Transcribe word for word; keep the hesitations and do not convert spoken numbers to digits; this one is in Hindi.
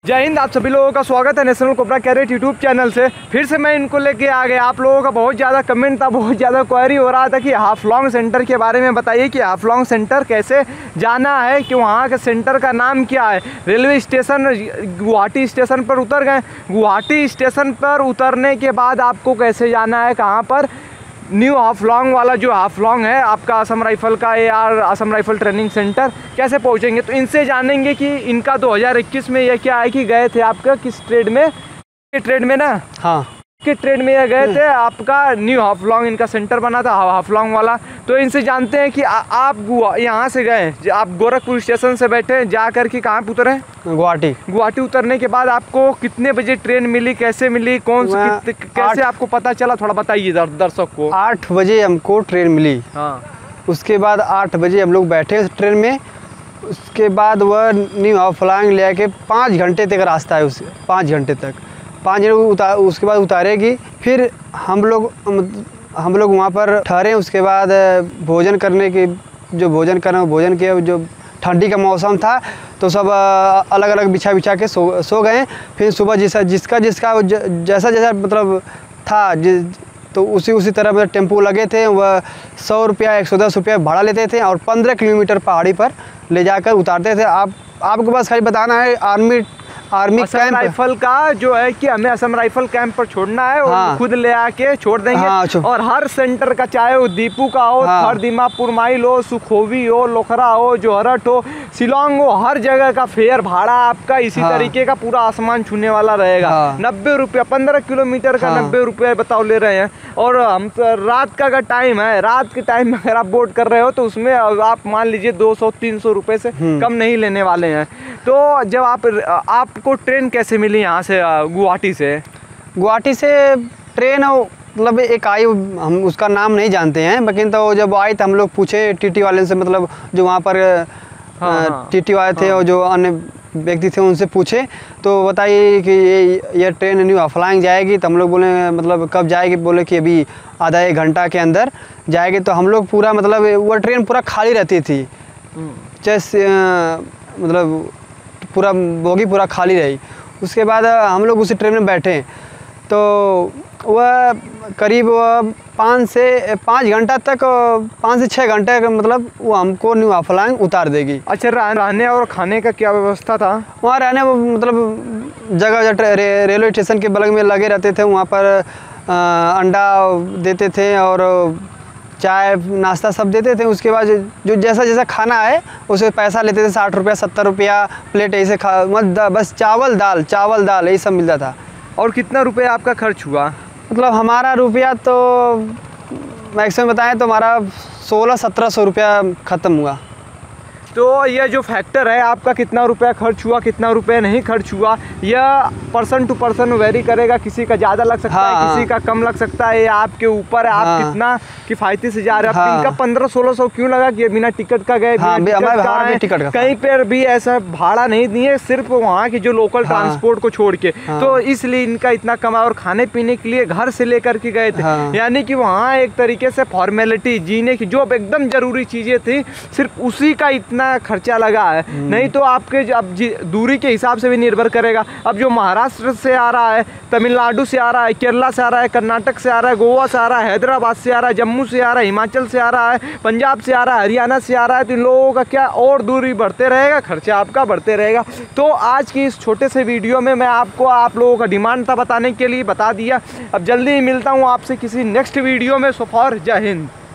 जय हिंद। आप सभी लोगों का स्वागत है national cobra cadet YouTube channel से। फिर से मैं इनको लेके आ गया। आप लोगों का बहुत ज़्यादा कमेंट था, बहुत ज़्यादा क्वेरी हो रहा था कि हाफलॉन्ग सेंटर के बारे में बताइए कि हाफलॉन्ग सेंटर कैसे जाना है, कि वहाँ के सेंटर का नाम क्या है। रेलवे स्टेशन गुवाहाटी स्टेशन पर उतर गए। गुवाहाटी स्टेशन पर उतरने के बाद आपको कैसे जाना है, कहाँ पर न्यू हाफलॉन्ग वाला जो हाफलॉन्ग है आपका असम राइफल का यार असम राइफल ट्रेनिंग सेंटर कैसे पहुंचेंगे, तो इनसे जानेंगे कि इनका दो हज़ार इक्कीस में यह क्या है कि गए थे आपका किस ट्रेड में, ट्रेड में ना हाँ कि ट्रेड में गए थे। आपका न्यू हाफलॉन्ग इनका सेंटर बना था हाफलॉन्ग वाला। तो इनसे जानते हैं कि आ, आप यहाँ से गए, आप गोरखपुर स्टेशन से बैठे जा कर के कहाँ पे उतरे? गुवाहाटी। गुवाहाटी उतरने के बाद आपको कितने बजे ट्रेन मिली, कैसे मिली, कौन सी कैसे आपको पता चला, थोड़ा बताइए दर्शक को। आठ बजे हमको ट्रेन मिली। हाँ। उसके बाद आठ बजे हम लोग बैठे उस ट्रेन में। उसके बाद वह न्यू हाफलॉन्ग ले के पाँच घंटे तक रास्ता है, उस पाँच घंटे तक पाँच घंटे उतार उसके बाद उतारेगी। फिर हम लोग हम लोग वहाँ पर ठहरे। उसके बाद भोजन करने की जो भोजन करना भोजन किया। जो ठंडी का मौसम था तो सब अलग अलग बिछा बिछा के सो सो गए। फिर सुबह जिसा जिसका जिसका जैसा जैसा मतलब था जि, तो उसी उसी तरह मतलब टेम्पो लगे थे। वह सौ रुपया एक सौ दस रुपया भाड़ा लेते थे और पंद्रह किलोमीटर पहाड़ी पर ले जाकर उतारते थे। आप आपको बस खाली बताना है आर्मी आर्मी असम राइफल का जो है कि हमें असम राइफल कैंप पर छोड़ना है और हाँ। खुद ले आके छोड़ देंगे। हाँ, और हर सेंटर का, चाहे वो दीपू का हो, हाँ। हर दिमापुर माइल हो, सुखोवी हो, लोखरा हो, जोहरट हो, शिलोंग हो, हर जगह का फेयर भाड़ा आपका इसी हाँ। तरीके का पूरा आसमान छूने वाला रहेगा। हाँ। नब्बे रुपया पंद्रह किलोमीटर का हाँ। नब्बे रुपया बताओ ले रहे हैं। और हम रात का अगर टाइम है, रात के टाइम में अगर आप बोट कर रहे हो तो उसमें आप मान लीजिए दो सौ तीन सौ रुपये से कम नहीं लेने वाले हैं। तो जब आप आप को ट्रेन कैसे मिली यहाँ से गुवाहाटी से? गुवाहाटी से ट्रेन मतलब एक आई, हम उसका नाम नहीं जानते हैं, लेकिन तो जब आई तो हम लोग पूछे टीटी वाले से, मतलब जो वहाँ पर हाँ, टीटी वाले थे हाँ। और जो अन्य व्यक्ति थे उनसे पूछे तो बताइए कि ये ये ट्रेन न्यू हाफलॉन्ग जाएगी। तो हम लोग बोले मतलब कब जाएगी, बोले कि अभी आधा एक घंटा के अंदर जाएगी। तो हम लोग पूरा मतलब वो ट्रेन पूरा खाली रहती थी, जैसे मतलब पूरा बोगी पूरा खाली रही। उसके बाद हम लोग उसी ट्रेन में बैठे तो वह करीब पाँच से पाँच घंटा तक पाँच से छः घंटे का मतलब वो हमको न्यू हाफलॉन्ग उतार देगी। अच्छा, रहने और खाने का क्या व्यवस्था था वहाँ? रहने मतलब जगह जगह रे, रेलवे स्टेशन के बगल में लगे रहते थे। वहाँ पर आ, अंडा देते थे और चाय नाश्ता सब देते थे। उसके बाद जो जैसा जैसा खाना है उसे पैसा लेते थे, साठ रुपया सत्तर रुपया प्लेट ऐसे खा मत बस चावल दाल चावल दाल यही सब मिलता था। और कितना रुपया आपका खर्च हुआ? मतलब हमारा रुपया तो मैक्सिमम बताएं तो हमारा सोलह सत्रह सौ रुपया ख़त्म हुआ। तो यह जो फैक्टर है आपका कितना रुपया खर्च हुआ, कितना रुपया नहीं खर्च हुआ, यह पर्सन टू पर्सन वेरी करेगा। किसी का ज़्यादा लग सकता हाँ, है, किसी का कम लग सकता है। ये आपके ऊपर है, आप हाँ, कितना किफ़ायती से जा रहे हैं। हाँ, इनका पंद्रह सोलह सौ क्यों लगा कि बिना टिकट का गए, हाँ, टिकट का कहीं पर भी ऐसा भाड़ा नहीं दिए, सिर्फ वहाँ के जो लोकल हाँ, ट्रांसपोर्ट को छोड़ के हाँ, तो इसलिए इनका इतना कमा। और खाने पीने के लिए घर से लेकर के गए थे हाँ, यानी कि वहाँ एक तरीके से फॉर्मेलिटी जीने की जो एकदम ज़रूरी चीज़ें थी सिर्फ उसी का इतना खर्चा लगा है। नहीं तो आपके अब दूरी के हिसाब से भी निर्भर करेगा। अब जो महाराष्ट्र से आ रहा है, तमिलनाडु से आ रहा है, केरला से आ रहा है, कर्नाटक से आ रहा है, गोवा से आ रहा है, हैदराबाद से आ रहा है, जम्मू से आ रहा है, हिमाचल से आ रहा है, पंजाब से आ रहा है, हरियाणा से आ रहा है, तो इन लोगों का क्या और दूरी बढ़ते रहेगा, खर्चा आपका बढ़ते रहेगा। तो आज की इस छोटे से वीडियो में मैं आपको आप लोगों का डिमांड था बताने के लिए बता दिया। अब जल्दी ही मिलता हूँ आपसे किसी नेक्स्ट वीडियो में। सो फॉर जय हिंद।